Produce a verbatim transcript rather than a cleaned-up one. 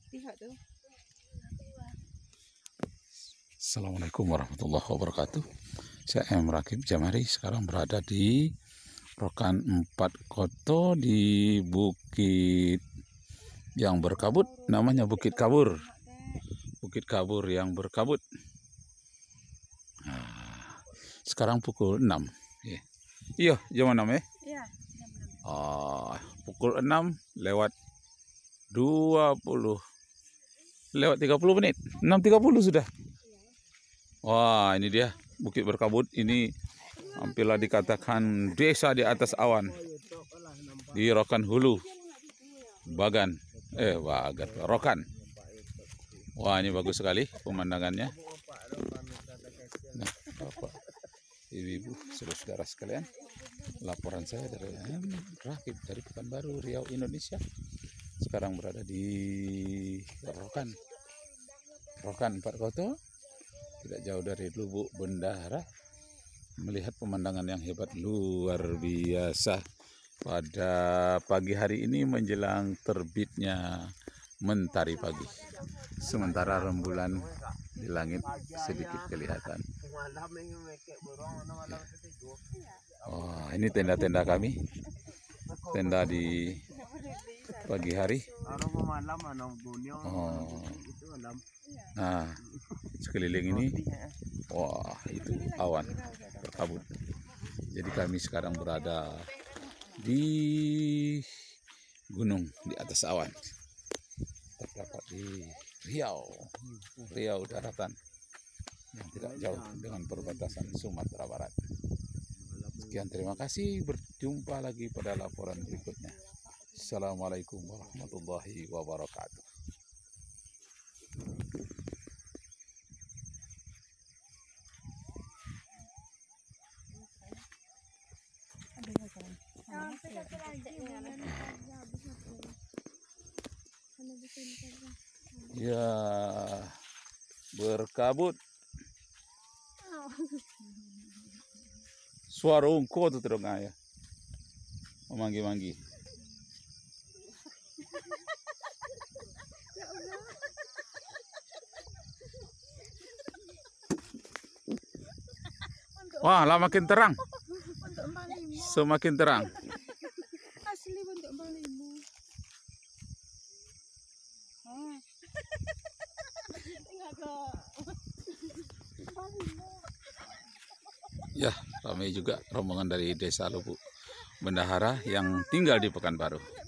Assalamualaikum warahmatullahi wabarakatuh. Saya M. Rakib Jamari, sekarang berada di Rokan Empat Koto di Bukit yang berkabut, namanya Bukit Kabur. Bukit Kabur yang berkabut. Nah, sekarang pukul enam. Iya, jam enam ya? Iya, Oh, pukul enam lewat dua puluh. Lewat tiga puluh menit. enam tiga puluh sudah. Wah, ini dia Bukit Berkabut. Ini hampirlah dikatakan desa di atas awan. Di Rokan Hulu. Bagan. Eh, Bagan. Rokan. Wah, ini bagus sekali pemandangannya. Nah, Bapak, Ibu-ibu, saudara-saudara sekalian, laporan saya dari M. Rakib dari Pekanbaru, Riau, Indonesia. Sekarang berada di Rokan. Rokan Empat Koto. Tidak jauh dari Lubuk Bendahara, melihat pemandangan yang hebat luar biasa pada pagi hari ini menjelang terbitnya mentari pagi. Sementara rembulan di langit sedikit kelihatan. Oh, ini tenda-tenda kami, tenda di pagi hari. Oh. Nah, sekeliling ini, wah, itu awan berkabut. Jadi kami sekarang berada di gunung di atas awan, terdapat di Riau, Riau daratan yang tidak jauh dengan perbatasan Sumatera Barat. Sekian, terima kasih. Berjumpa lagi pada laporan berikutnya. Assalamualaikum warahmatullahi wabarakatuh. Ya, berkabut. Suara ungko tuh terus ya, memanggi-manggi. Wah, lah makin terang. Semakin terang. Asli bentuk Bang Limo. Ah. Tinggal ke Bang Limo. Ya, ramai juga rombongan dari Desa Lubuk Bendahara yang tinggal di Pekanbaru.